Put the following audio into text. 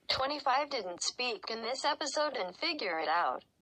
25 didn't speak in this episode and figure it out.